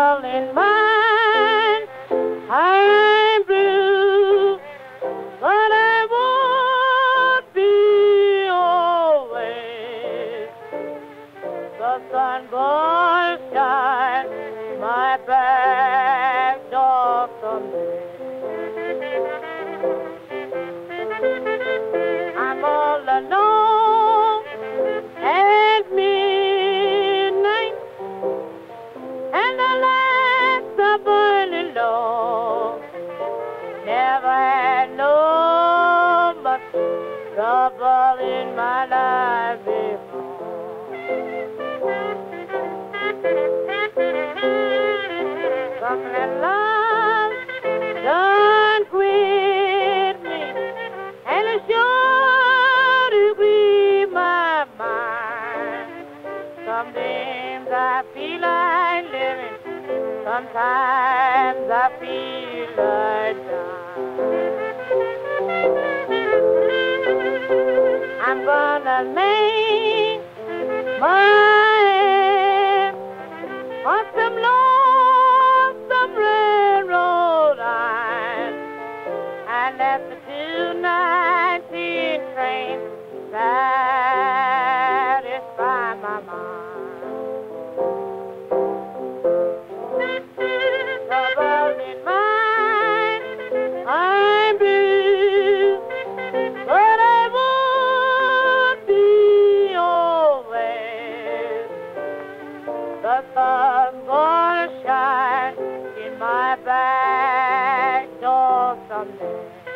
trouble in mind. I'm blue, but I won't be always. The sun will shine my back door someday. I'm all alone at midnight, and the lights are burning low. Never had no much trouble in my life before. Something that love done quit me, and it sure to grieve my mind. Some days I feel like living, sometimes I feel like dying. I'm gonna make my on some lonesome railroad line, and let the 219 train satisfy my mind. Trouble in mind, I'm blue, but I won't be always. The sun's gonna shine in my back door someday.